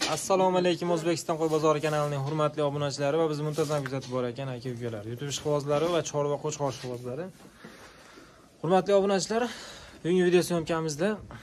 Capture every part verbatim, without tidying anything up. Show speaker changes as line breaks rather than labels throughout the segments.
Assalomu alaykum O'zbekiston qo'y bozori kanalining hurmatli obunachilari va bizni muntazam kuzatib borayotgan aka-ukalar, YouTube ishqibozlari va chorva qo'chqor ishqibozlari. Hurmatli obunachilar, bugungi video syomkamizda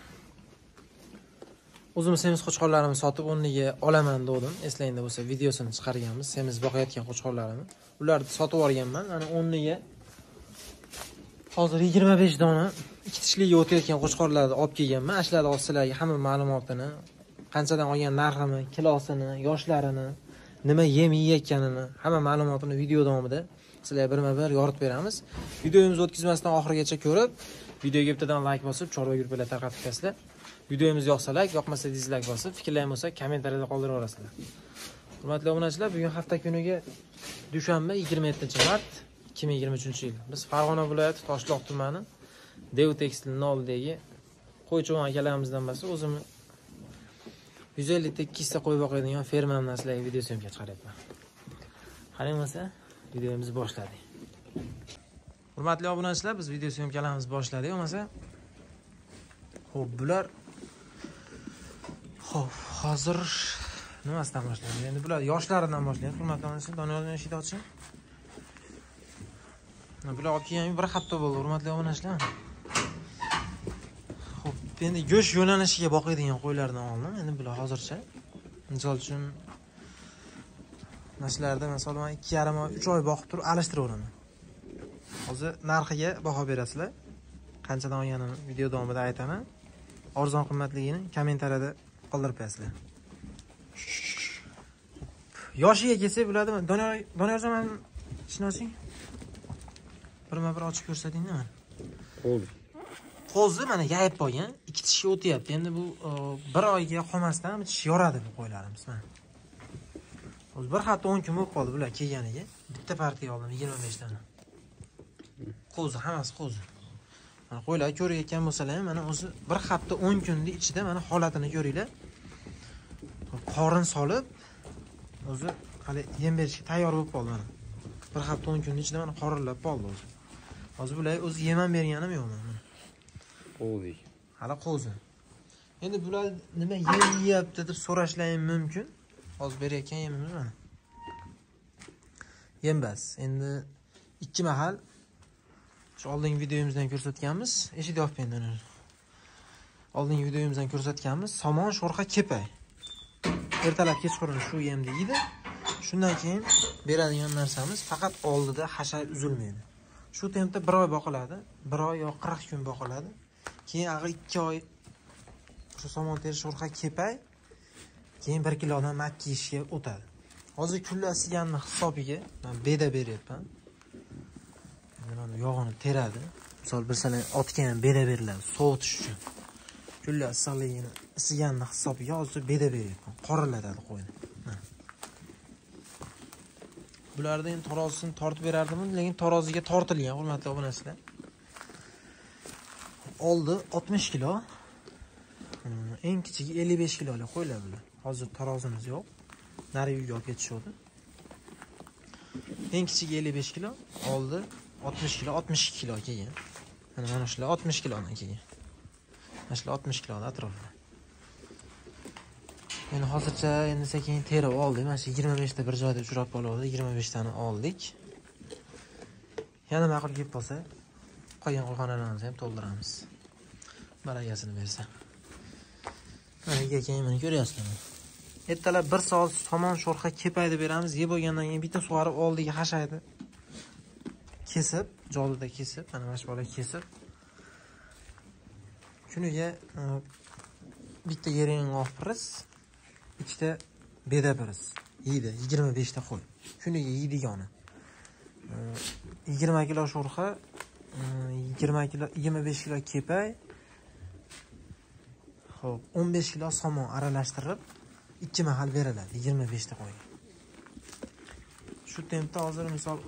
o'zimiz semiz qo'chqorlarimizni sotib o'rniga olaman dedim. Eslangda bo'lsa, videosini chiqarganmiz. Semiz boqayotgan qo'chqorlarimni. Ularni sotib olganman. Ana o'rniga hozir yigirma besh dona ikki tishliga o'tayotgan qo'chqorlarni olib kelganman. Ashlarda sizlarga hamma ma'lumotini, qanchadan olgan narxini, kilosini, yoshlarini, nima yem yeyotganini, hamma ma'lumotini video davomida sizlarga birma-bir yoritib beramiz. Videomizni o'tkazmasdan oxirigacha ko'rib, videoga bittadan like bosib, chorva gruppalarga tarqatib qo'yasizlar. Videomiz yoqsa like, yoqmasa dislike bosib, fikrlaring bo'lsa kommentariyada qoldirib yuborasizlar. Hurmatli obunachilar, bugun hafta kuniga dushanba yigirma yettinchi mart ikki ming yigirma uchinchi yil. Biz Farg'ona viloyati Toshloq tumani Dev Tekstilning oldidagi qo'ycho'g'on akalarimizdan bo'lsa, o'zimni yuz ellik ta ikkita qo'y boqadigan fermamdan sizlarga video syomka chiqaryapman. Qarang bo'lsa, videomizni boshladik. Hurmatli obunachilar, biz video syomkalarimizni boshladik. Bo'lmasa, xo'p, bular xo'p, hozir nimasidan boshlaymiz? Endi bular yoshlaridan boshlaymiz. Hurmatli obunachilar, Doniyordan eshitib oching. Bular olib kelgan bir hafta bo'ldi, hurmatli obunachilar. Endi go'sht yo'lanishiga boqadigan qo'ylardan oldim. Endi bular hozircha. Misol uchun mashlarda masalan men ikki yarim oy, uch oy boqib turib alishtiraveraman. Hozir narxiga baho berasizlar. Qanchadan olganimni video davomida aytaman. Arzon qimmatligini kommentariyada qoldirib qo'yasizlar. Yoshiga kelsak bo'ladimi? Doniyor, Doniyorjon, men ishni oching. Birma-bir ochib ko'rsatingmi? Bo'ldi. Qo'zi mana yayib qo'ygan, ikki tishga o'tyapti. Endi bu bir oyga qolmasdan tish yoradi bu qo'ylarimiz. Mana. O'zi bir hafta o'n kun bo'lib qoldi bular kelganiga. Bitta partiya oldim yigirma besh dona. Qo'zi, hammasi qo'zi. Mana qo'ylar ko'rayotgan bo'lsalar, mana o'zi bir hafta o'n kunning ichida mana holatini ko'ringlar. Qorin solib, o'zi hali yem berishga tayyor bo'lib qoldi mana. Bir hafta o'n kunning ichida mana qorinlab qoldi o'zi. Hozir bular o'zi yem ham berganim yo'q mana. Qo'zi. Hali qo'zi. Endi bular nima yem yeyapti deb so'rashlaring mumkin. Hozir berayotgan yemimiz mana. Yem bas. Endi ikki mahal shu oldingi videomizdan ko'rsatganmiz. Eshit yopib endi. Oldingi videomizdan ko'rsatganmiz somon, sho'rxa, kepay. Ertalab kechqurun shu yemni yeydi. Shundan keyin beradigan narsamiz faqat oldida hashay uzilmaydi. Shu tempda bir oy boqiladi, bir oy yo qirq kun boqiladi. Keyin ag'i ikki oy shu somon teri, sho'rxa, kepay, keyin bir kilodan makka yeyishga o'tadi. Hozir kunlar siganning hisobiga men beda beryapman. Mana yog'ini teradi. Misol bir sala otga ham beda beriladi, sovutish uchun. Kunlar issiqligini siganning hisobiga hozir beda beryapman. Qorillatadi qo'yni. Bulardan ham tarozisini tortib berardim, lekin taroziga tortilgan, hurmatli obunachilar. Oldi oltmish kilo. Eng kichigi ellik besh kilolik qo'ylar bular. Hozir tarozimiz yo'q. Nari uyga olib ketishdi. Eng kichigi ellik besh kilo, oldi oltmish kilo, oltmish ikki kilo kelgan. Mana mana shular oltmish kilodan kelgan. Mana shular oltmish kilodan atrofida. Endi hozircha endi sekin terib oldik. Mana shu yigirma besh ta bir joyda uchrab qoldi. yigirma besh tani oldik. Yana ma'qul kelib qolsa, qolgan qo'yxonalarimizni ham to'ldiramiz. Baragasini bersa. Mana keyin mana ko'ryapsizlar. Ertalab bir soat somon, sho'rxa, kepayni beramiz. Yeb bo'lgandan keyin bitta sug'arib oldiga hashaydi. Kesib, jolida kesib, mana mana shu bola kesib. Kuniga bitta yeringoq piris, ikkita beda piris yeydi. yigirma besh ta qo'y. Kuniga yeydigani. yigirma kilo sho'rxa, yigirma kilo, yigirma besh kilo kepay, xo'p, o'n besh kilo somon aralashtirib ikki mahal beriladi yigirma besh ta qo'yga. Shu tempda hozir misol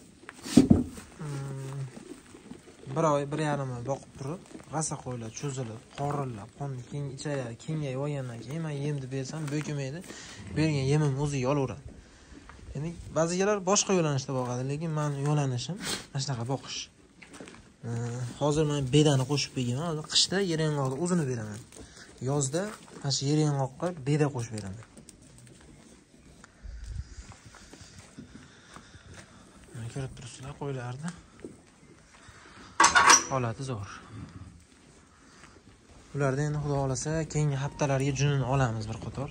bir oy, bir yarim oy boqib turib, g'asa qo'ylar cho'zilib, qorinlab, qonni keng ichalari kengayib olgandan keyin men yemni bersam bo'kmaydi. Bergan yemim o'zi yolaveradi. Endi ba'zilar boshqa yo'lanishda boqadi, lekin men yo'lanishim mana shunaqa boqish. Hozir men bedani qo'shib berganman. Hozir qishda yeringoqni o'zini beraman. Yozda mana shu yeringoqqa beda qo'shib beraman. Mana ko'rib turibsizlar, qo'ylarni holati zo'r. Ularda endi xudo xolasa keyingi haftalarga junini olamiz bir qator.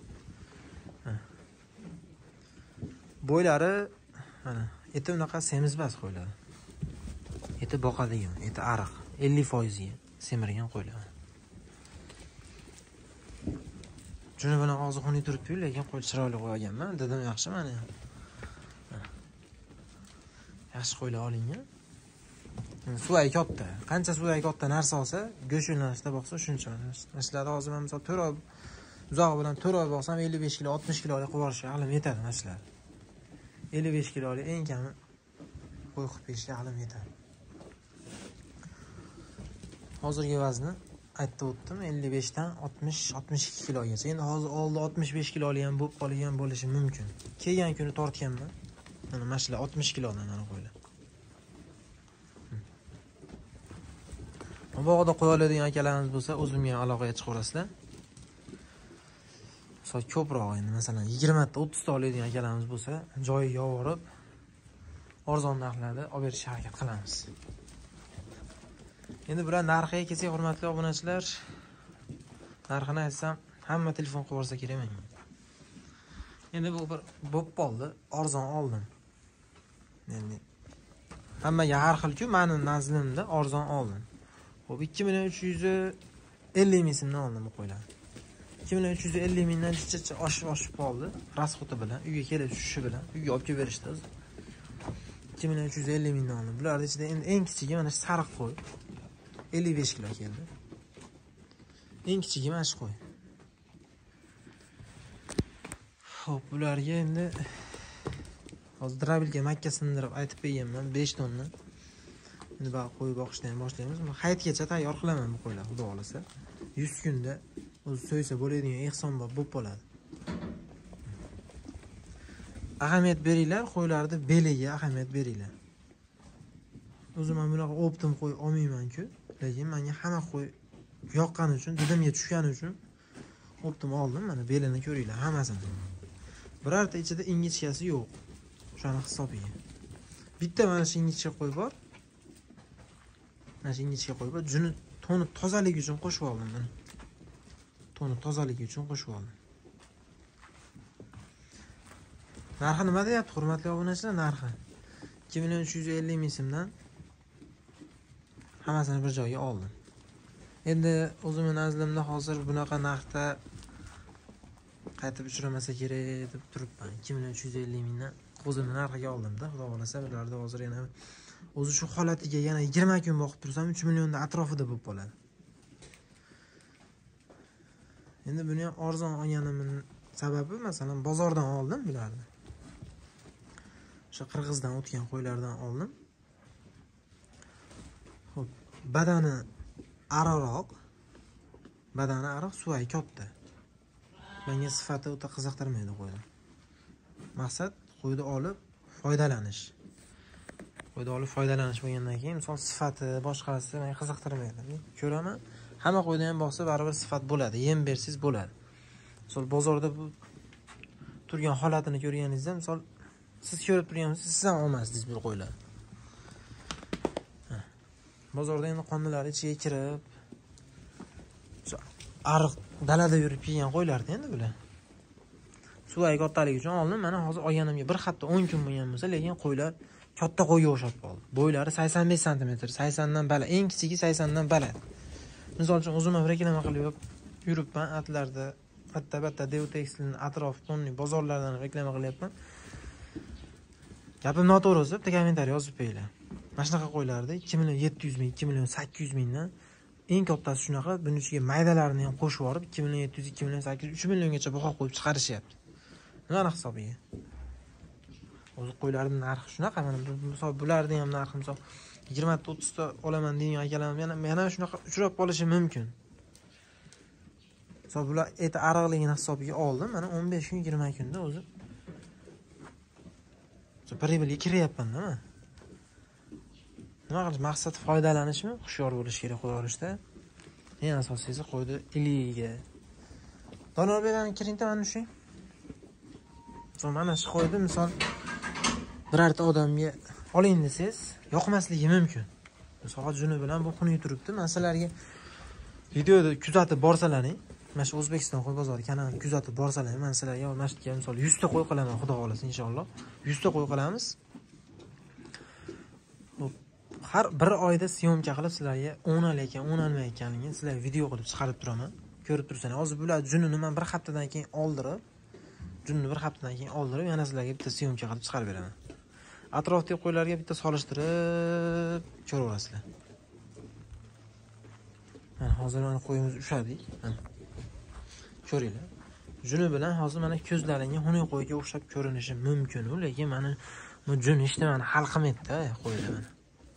Bo'ylari mana eti unaqa semizmas qo'ylar. Eti boqadigan, eti ariq, ellik foiz ga semirgan qo'ylar. Juni bilan og'zi xunuk turibdi, lekin qo'y chiroyli qo'yganman. Dedim yaxshi mana. Yaxshi qo'ylar olingan. Suvoy katta. Qancha suvoy katta narsa olsa, go'sht yo'nalishida boqsa shuncha. Masalan, hozir men misol to'rt oy uzog'i bilan to'rt oy boqsam ellik besh kilo, oltmish kilolik qilib yuborishga aqlim yetadi masalan. ellik besh kilolik eng kami qo'y qilib berishga aqlim yetadi. Hozirgi vazni aytib o'tdim, ellik besh dan oltmish oltmish ikki kilogacha. Endi hozir oldi oltmish besh kiloli ham bo'lib qolgan bo'lishi mumkin. Kelgan kuni tortganman. Mana mashla oltmish kilodan mana qo'ylar. Bu bog'da qo'ya oladigan akalarimiz bo'lsa, o'zimga aloqaga chiqaverasizlar. Misol ko'proq endi masalan yigirma ta o'ttiz ta oladigan akalarimiz bo'lsa, joyiga olib, arzon narxlarda olib berishga harakat qilamiz. Endi bular narxiga kelsak, hurmatli obunachilar, narxini aytsam, hamma telefon qilib olsa kerak menga. Endi bu bir bo'p qoldi, arzon oldim. Endi hammaga har xil-ku, meni nazlimda arzon oldim. Xo'p, ikki million uch yuz ellik ming so'mdan oldim bu qo'ylarni. ikki million uch yuz ellik mingdan chicha oshib oshib qoldi, rasxoti bilan, uyga kelib tushishi bilan, uyga olib kelib berishdi. ikki million uch yuz ellik mingdan oldim. Bularning ichida endi eng kichigi mana shu sariq qo'y. ellik besh kilo keldi. Eng kichigi mana shu qo'y. Xo'p, bularga endi hozir drabilga makka sindirib aytib berganman, besh tonna. Endi baq qo'y boqishdan ham boshlaymiz. Hayitgacha tayyor qilaman bu qo'ylar, xudo xolasa. yuz kunda o'zi so'ysa bo'ladigan ehsonbop bo'lib qoladi. Ahamiyat beringlar, qo'ylarni beliga ahamiyat beringlar. O'zim ham bunaqa optim qo'y olmayman-ku, lekin menga hamma qo'y yoqqani uchun, didimga tushgani uchun optim oldim. Mana belini ko'ringlar, hammasini. Birorta ichida ingichkasi yo'q. Shuni hisobiga. Bitta mana shu ingichka qo'y bor. Mana shu ingichka qo'y bor. Juni toni tozaligi uchun qo'shib oldim men. Toni tozaligi uchun qo'shib oldim. Narxi nima deyapti, hurmatli obunachilar? Narxi ikki million uch yuz ellik ming so'mdan hammasini bir joyga oldim. Endi o'zimning nazlimda hozir bunaqa narxda qaytib uchramasa kerak deb turibman. ikki million uch yuz ellik mingdan o'zimning narxiga oldim-da, xudo xolasa bularda hozir yana o'zi shu holatiga yana yigirma kun boqib tursam uch milliondan atrofida bo'lib qoladi. Endi buni ham arzon olganimning sababi masalan bozordan oldim bularni. O'sha Qirg'izdan o'tgan qo'ylardan oldim. Xo'p, badani ariqroq. Badani ariq, suvoy katta. Menga sifati o'ta qiziqtirmaydi qo'yni. Maqsad qo'yni olib foydalanish. Qo'yni olib foydalanish bo'lgandan keyin misol sifati, boshqasi menga qiziqtirmaydi. Ko'raman, hamma qo'yda ham boqsa baribir sifat bo'ladi, yem bersiz bo'ladi. Misol bozorda bu turgan holatini ko'rganingizda, misol siz ko'rib turgansiz, siz ham olmasdingiz bu qo'ylar. Bozorda endi qonunlar ichiga kirib, ariq dalada yurib yegan qo'ylardi endi bular. Suvoy kattaligi uchun oldim. Mana hozir olganimga bir hafta o'n kun bo'lgan bo'lsa, lekin qo'ylar katta qo'yga o'xshab qoldi. Bo'ylari sakson besh santimetr, sakson dan baland, eng kichigi sakson dan baland. Misol uchun o'zim ham reklama qilib yuribman, atlarda, katta-katta Deotekstilning atrof tonni bozorlardan reklama qilyapman. Gapim noto'g'ri bo'lsa, bitta kommentariy yozib qo'yinglar. Mana shunaqa qo'ylarda ikki million yetti yuz ming, ikki million sakkiz yuz mingdan eng kattasi shunaqa, buning ichiga maydalarini ham qo'shib yorib ikki million yetti yuz, ikki million sakkiz yuz, uch milliongacha baho qo'yib chiqarishyapti. Nima hisobiga? O'zi qo'ylarning narxi shunaqa, mana misol bularning ham narxi misol yigirma ta o'ttiz ta olaman degan akalarim yana yana shunaqa uchrab qolishi mumkin. Misol bular eti ariqligini hisobiga oldim, mana o'n besh kun, yigirma kunda o'zi bir yilga kiryapman-da men. Nima qilish maqsad foydalanishmi? Hushyor bo'lish kerak xudo urishda. Eng asosiysi qo'ydi iligiga. Donor berani kiringda mana shu. So mana shu qo'ydi misol birorta odamga oling desangiz, yoqmasligi mumkin. Misol juni bilan bu xunuk turibdi. Men sizlarga videoda kuzatib borsalaring, mana shu O'zbekiston qo'y bozori kanalini kuzatib borsalaring, men sizlarga mana shu yerga misol yuz ta qo'y qilaman, xudo xolasa inshaalloh. yuz ta qo'y qilamiz. Har bir oyda syomka qilib sizlarga o'n ekan, o'n olmayotganligini sizlarga video qilib chiqarib turaman. Ko'rib tursangiz, hozir bular junini men bir haftadan keyin oldirib, junini bir haftadan keyin oldirib, yana sizlarga bitta syomka qilib chiqarib beraman. Atrofdagi qo'ylarga bitta solishtirib ko'raverasizlar. Mana hozir mana qo'yimiz ushadik. Mana. Ko'ringlar. Juni bilan hozir mana ko'zlaringga xunuk qo'yga o'xshab ko'rinishi mumkin, lekin mana bu jun ishni mana hal qilmaydi-da qo'ylar mana.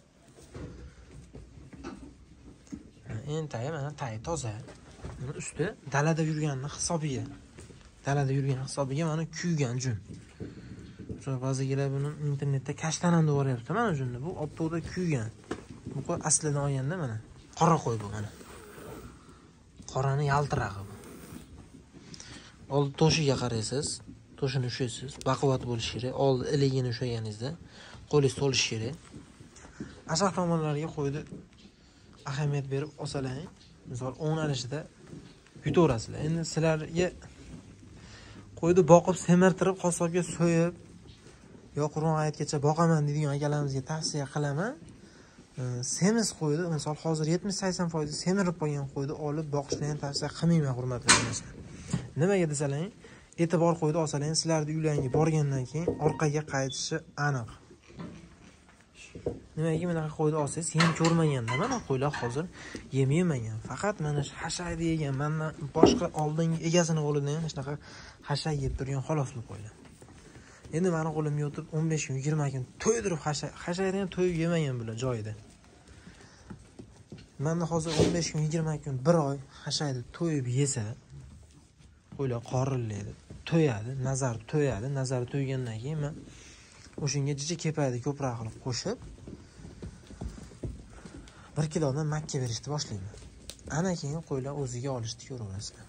Endi mana tay toza. Buni usti dalada yurganning hisobiga. Dalada yurgan hisobiga mana kuygan jun. Shu ba'zigilar buni internetda kashtanan deb o'rayapti mana junni. Bu optoda kuygan. Bu qo'y aslidan olganda mana qora qo'y bu mana. Qorani yaltirag'i bu. Old to'shiga qaraysiz, to'shini ushaysiz, baquvvat bo'lishi kerak. Old iligini ushaganingizda qo'lingiz to'lishi kerak. Ashaq tomonlarga qo'ydi ahamiyat berib olsalaring, misol o'n alishida yutaverasizlar. Endi sizlarga qo'ydi boqib, semirtirib, qassobga so'yib, yo Qur'on oyatgacha boqaman deydigan akalarimizga tavsiya qilaman. Semiz qo'ydi, misol hozir yetmish sakson foiz semirib qolgan qo'ydi olib boqishni ham tavsiya qilmayman, hurmatli do'stlar. Nimaga desalaring, e'tibor qo'ydi olsalaring, sizlarning uylaringga borgandan keyin orqaga qaytishi aniq. Nimaga bunaqa qo'ydi olsangiz, yem ko'rmaganda mana qo'ylar hozir yem yemagan. Faqat mana hashaydi yegan, mana boshqa oldingi egasini qo'lidan ham shunaqa hashay yeb turgan xolos bu qo'ylar. Endi meni qo'limga o'tib o'n besh kun, yigirma kun to'ydirib hashay, hashayni ham to'yib yemagan bular joyida. Menda hozir o'n besh kun, yigirma kun, bir oy hashayni to'yib yesa, qo'ylar qorillaydi, to'yadi, nazar to'yadi, nazar to'ygandan keyin men o'shunga jicha kepaydi ko'proq qilib qo'shib bir kilodan makka berishni boshlayman. Ana keyin qo'ylar o'ziga olishni ko'raverasizlar.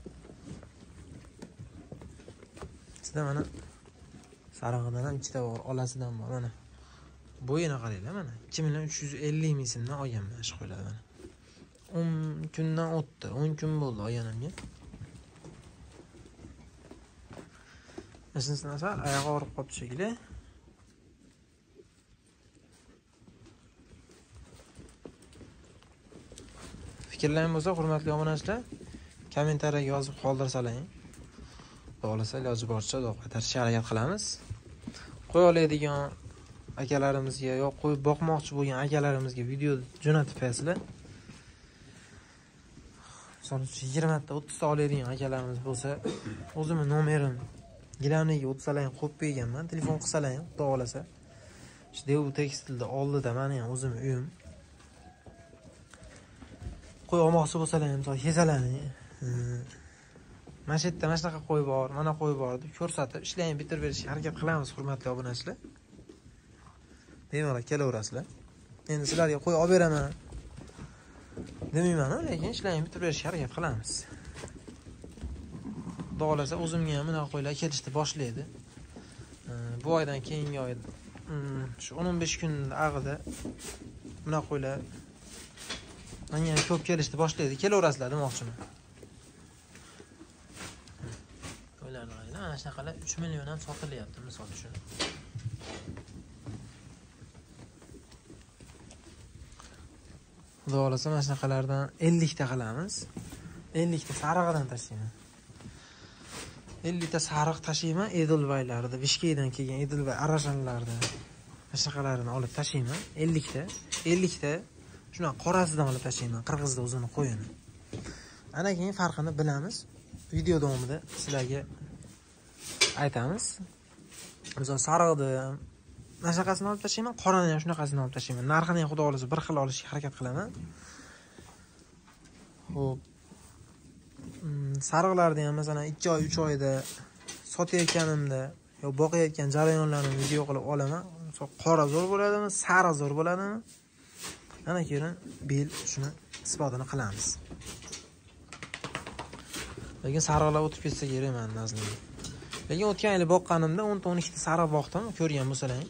Sizda mana sarig'idan ham ikkita bor, olasidan bor mana. Bo'yini qaranglar mana. ikki million uch yuz ellik ming so'mdan olganman shu qo'ylarni mana. o'n kundan o'tdi, o'n kun bo'ldi olganimga. Esingizda sal oyog'i og'rib qolibdi shekilli. Fikrlaring bo'lsa, hurmatli obunachilar, kommentariyaga yozib qoldirsalaring. Bo'lsa, iloji boricha uzoq qaytarishga harakat qilamiz. Qo'y oladigan akalarimizga yo'q qo'y boqmoqchi bo'lgan akalarimizga video jo'natib qo'yasizlar. Misol uchun yigirma ta, o'ttiz ta oladigan akalarimiz bo'lsa, o'zimning nomerim gilamniga o'tsalaring qo'yib qo'yganman, telefon qilsalaring, xudo xolasa. Shu Dev tekstilda oldida meni ham o'zim uyim. Qo'y olmoqchi bo'lsalaring, misol kezalaring. Mana shu yerda mana shunaqa qo'y bor, mana qo'y bor deb ko'rsatib, ishlarni bitirib berishga harakat qilamiz, hurmatli obunachilar. Bemalol kelaverasizlar. Endi sizlarga qo'y olib beraman demayman, lekin ishlarni bitirib berishga harakat qilamiz. Xudo xolasa o'zimga ham bunaqa qo'ylar kelishni boshlaydi. Bu oydan keyingi oy shu o'n o'n besh kun ag'ida bunaqa qo'ylar menga ham ko'p kelishni boshlaydi. Kelaverasizlar demoqchiman. Qo'ylarni qaranglar, mana shunaqalar uch milliondan sotilyapti, misol uchun. Xudo xolasa mana shunaqalardan ellik ta qilamiz. ellik ta sarig'idan tashlayman. ellik ta sariq tashlayman, Edilbaylarda, Bishkekdan kelgan Edilbay arashanlarda. Shunaqalarini olib tashlayman, ellik ta. ellik ta shunaqa qorasidan olib tashlayman, qirg'izda o'zini qo'yini. Ana keyin farqini bilamiz. Video davomida sizlarga aytamiz. Misol sariqni mana shunaqasini olib tashlayman, qorani ham shunaqasini olib tashlayman. Narxini ham xudo xolasa bir xil olishga harakat qilaman. Xo'p. Sariqlarni ham masalan ikki oy, uch oyda sotayotganimda yo boqayotgan jarayonlarni video qilib olaman. Qora zo'r bo'ladimi, sariq zo'r bo'ladimi? Ana keyin bel shuni isbotini qilamiz. Lekin sariqlar o'tib ketsa kerak men nazrimda. Lekin o'tgan yil boqqanimda o'n ta o'n ikki ta sariq boqdim, ko'rgan bo'lsalaring.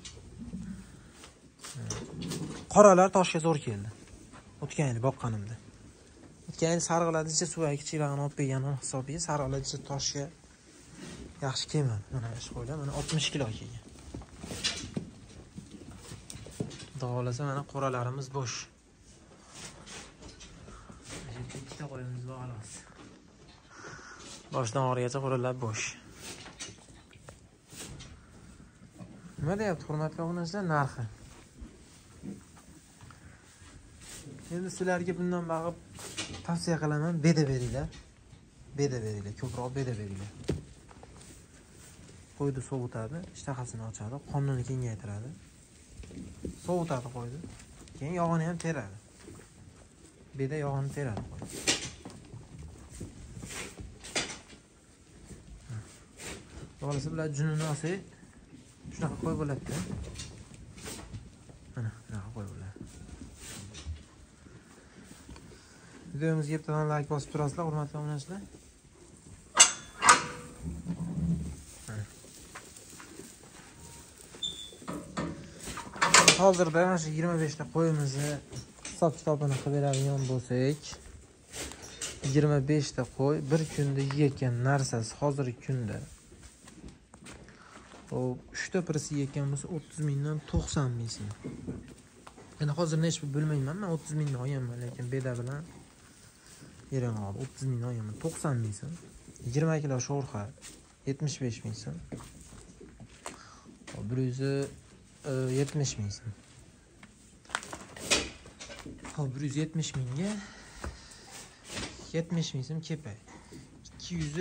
Qoralar toshga zo'r keldi. O'tgan yil boqqanimda. O'tgan yil sariqlarni ichida suv kichiklarni olib berganim hisobiga sariqlar ichida toshga yaxshi kelmadi. Mana shu qo'ylar mana oltmish kilo kelgan. Xudo xolasa mana qoralarimiz bo'sh. Ikkita qo'yimiz bor xolos. Boshdan oxirigacha qo'ralar bo'sh. Nima deyapti hurmatli obunachilar, narxi? Endi sizlarga bundan bag'ib tavsiya qilaman, beda beringlar. Beda beringlar, ko'proq beda beringlar. Qo'yni sovutadi, ishtahasini ochadi, qonnini kengaytiradi. Sovutadi qo'yni. Keyin yog'ini ham teradi. Beda yog'ini teradi qo'y. Bo'lsa bilan junini olsak, shunaqa qo'y bo'ladi-da. Mana shunaqa qo'y bo'ladi. Videomizga bittadan like bosib turasizlar, hurmatli obunachilar. Hozirda mana shu yigirma besh ta qo'yimizni hisob kitobini qilib beradigan bo'lsak, yigirma besh ta qo'y bir kunda yeyotgan narsasi hozirgi kunda. O uch ta pirisi yeyotgan bo'lsa o'ttiz mingdan to'qson ming so'm. Endi hozir nechta bilmayman, men o'ttiz mingni olganman, lekin beda bilan yering olib o'ttiz mingni olganman, to'qson ming so'm. yigirma kilo sho'rxa yetmish besh ming so'm. bir yuz yetmish ming so'm. Hop, bir yuz yetmish mingga yetmish ming so'm kepay. ikki yuz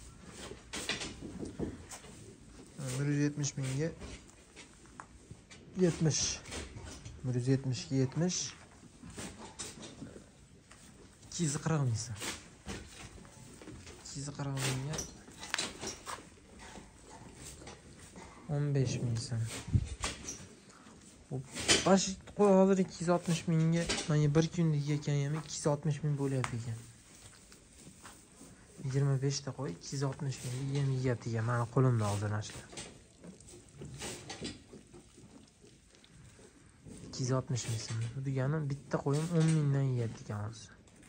bir yuz yetmish mingga yetmish. bir yuz yetmish ga yetmish. ikki yuz qirq ming so'm. ikki yuz qirq mingga o'n besh ming so'm. Baş qo'y hozir ikki yuz oltmish mingga, mana bir kunda yeyotgan ham ikki yuz oltmish ming bo'lyapti ekan. yigirma besh ta qo'y ikki yuz oltmish mingga yem yeyapti ekan, mana qo'limda hozir mashlar. ikki yuz oltmish ming so'm. Bu degani bitta qo'yim o'n mingdan yeyapti ekan hozir.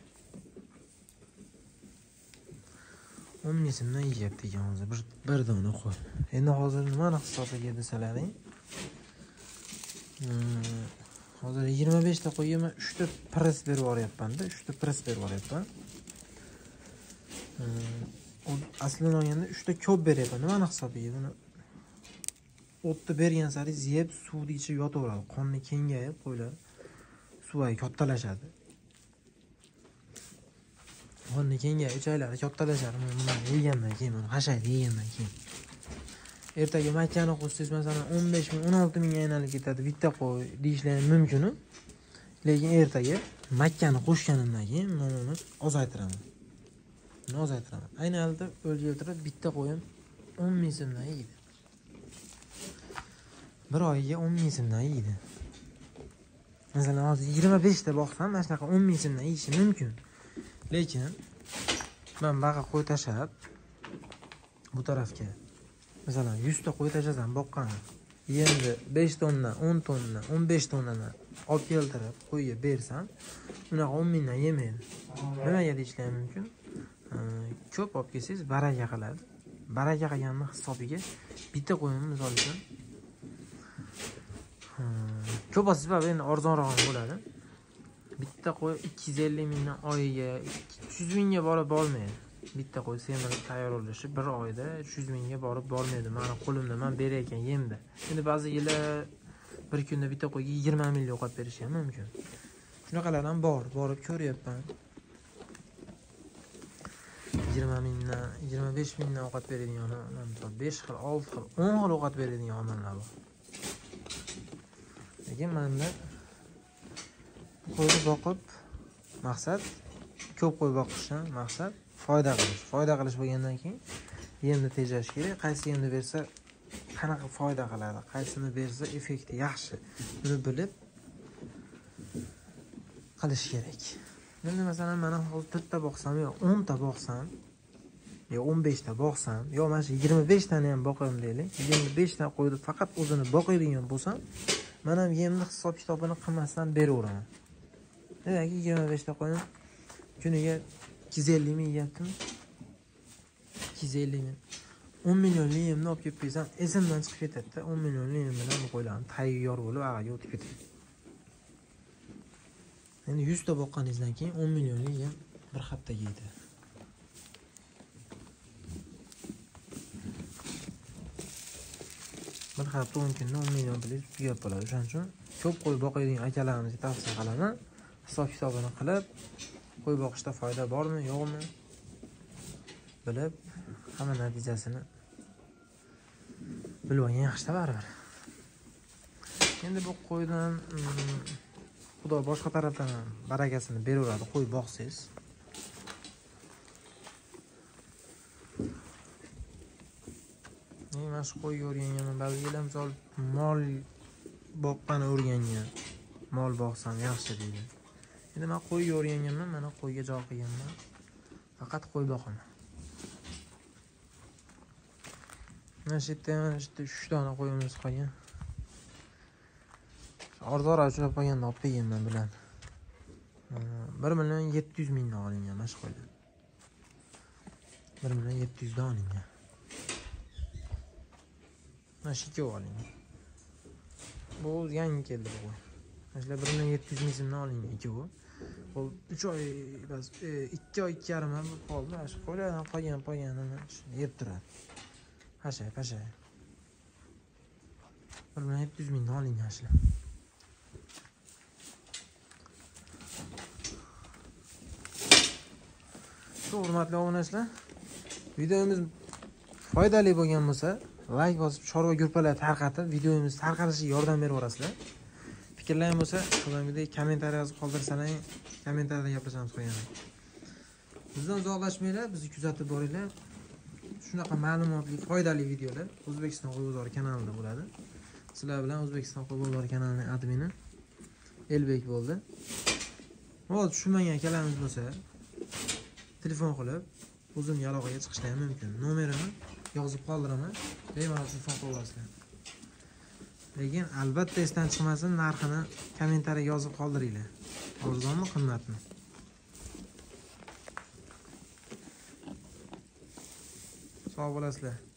o'n ming so'mdan yeyapti ekan hozir bir bir dona qo'y. Endi hozir nimani hisobiga desalaring? Hmm, hozir yigirma besh ta qo'yga men uch ta pres berib yuboryapman-da, uch ta pres berib yuboryapman. Hmm, aslini olganda uch ta ko'p beryapman. Nimani hisobiga? Buni o'tni bergan sari yeb, suvni ichib yotaveradi. Qonni kengayib, qo'ylar suvaga kattalashadi. Qonni kengayib, ichaklari kattalashadi. Buni yegandan keyin, buni hashaydi yegandan keyin. Ertaga makkani qo'shsangiz, masalan, o'n besh ming, o'n olti ming aylanib ketadi bitta qo'y deyishlar mumkin. Lekin ertaga makkani qo'shganimdan keyin men uni ozaytiraman. Uni ozaytiraman. Ayni holda o'lchaytirib bitta qo'yim o'n ming so'mdan yeydi. Bir oyiga o'n ming so'mdan yeydi. Masalan, hozir yigirma besh ta boqsam, mana shunaqa o'n ming so'mdan yeyishi mumkin. Lekin men baqa qo'y tashab bu tarafga masalan yuz ta qo'y tashasam boqqan. Endi besh tonna, o'n tonna, o'n besh tonnani olib keltirib qo'yga bersam, unaqa o'n mingdan yemaydi. Nimaga deyishlar mumkin? Ko'p olib kelsangiz baraka qiladi. Baraka qilganning hisobiga bitta qo'yimni misol uchun ko'p olsangiz endi arzonroq bo'ladi. Bitta qo'y ikki yuz ellik mingdan oyiga uch yuz mingga borib bormaydi. Bitta qo'y semirib tayyorlanishi bir oyda uch yuz mingga borib bormaydi. Mana qo'limda men berayotgan yemda. Endi ba'zi yillar bir kunda bitta qo'yga yigirma ming ovqat berish ham mumkin. Shunaqalar ham bor, borib ko'ryapman. yigirma mingdan, yigirma besh mingdan ovqat beradigan, misol besh xil, olti xil, o'n xil ovqat beradigan odamlar bor. Lekin menda qo'yni boqib maqsad ko'p qo'y boqishdan maqsad foyda qilish. Foyda qilish bo'lgandan keyin yemni tejash kerak. Qaysi yemni bersa qanaqa foyda qiladi, qaysini bersa effekti yaxshi, buni bilib qilish kerak. Endi masalan, mana hozir to'rtta boqsam yo o'n ta boqsam yo o'n besh ta boqsam, yo mana shu yigirma besh tani ham boqaman deylik. yigirma besh ta qo'yni faqat o'zini boqadigan bo'lsam, men ham yemni hisob kitobini qilmasdan beraveraman. Demak, yigirma besh ta qo'yni kuniga ikki yuz ellik ming yeyaptimi? ikki yuz ellik ming. o'n millionli yemni olib kelib qo'ysam, esimdan chiqib ketadi-da. o'n millionli yem bilan bu qo'ylarni tayyor bo'lib, ag'aga o'tib ketadi. Endi yuz ta boqqaningizdan keyin o'n millionli yem bir haftaga yeydi. Bir hafta o'n kunda o'n million pul tugab bo'ladi. Shuning uchun ko'p qo'y boqadigan akalarimizga tavsiya qilaman. Hisob kitobini qilib, qo'y boqishda foyda bormi, yo'qmi bilib, hamma natijasini bilib olgan yaxshi baribir. Endi bu qo'ydan Xudo boshqa tarafdan barakasini beraveradi, qo'y boqsangiz. Men mana shu qo'yga o'rganganman, ba'zi yillar misol mol boqqani o'rgangan. Mol boqsam yaxshi deydi. Endi men qo'yga o'rganganman, mana qo'yga joy qilganman. Faqat qo'y boqaman. Mana shu yerda uch dona qo'yimiz qolgan. Arzora uchrab qolganda olib kelganman bilan. bir million yetti yuz mingdan olingan mana shu qo'ylar. bir million yetti yuz dan olingan. Mana shu ikkovi olingan. Bu yangi keldi bu qo'y. Mana shular bir million yetti yuz ming so'mdan olingan ikkovi. Bu uch oy bas ikki oy ikki yarim oy qoldi. Mana shu qo'ylardan qolgan qolganini yeb turadi. Hashay, pashay. bir million yetti yuz mingdan olingan shular. Hurmatli obunachilar, videomiz foydali bo'lgan bo'lsa, like bosib, chorva gruppalarga tarqatib, videomiz tarqalishiga yordam berib o'rasizlar. Fikrlaring bo'lsa, qolgandek kommentariy yozib qoldirsalaring, kommentariyada gaplashamiz qo'yaman. Bizdan uzoqlashmanglar, bizni kuzatib boringlar. Shunaqa ma'lumotli, foydali videolar O'zbekiston qo'y bozori kanalida bo'ladi. Sizlar bilan O'zbekiston qo'y bozori kanalining admini Elbek bo'ldi. Hozir tushunmagan akalarimiz bo'lsa, telefon qilib, o'zim aloqaga chiqishlar ham mumkin. Nomerini yozib qoldiraman, bemalol telefon qilib olasizlar. Lekin albatta esdan chiqmasin, narxini kommentariyaga yozib qoldiringlar. Arzonmi, qimmatmi? Sog' bo'lasizlar.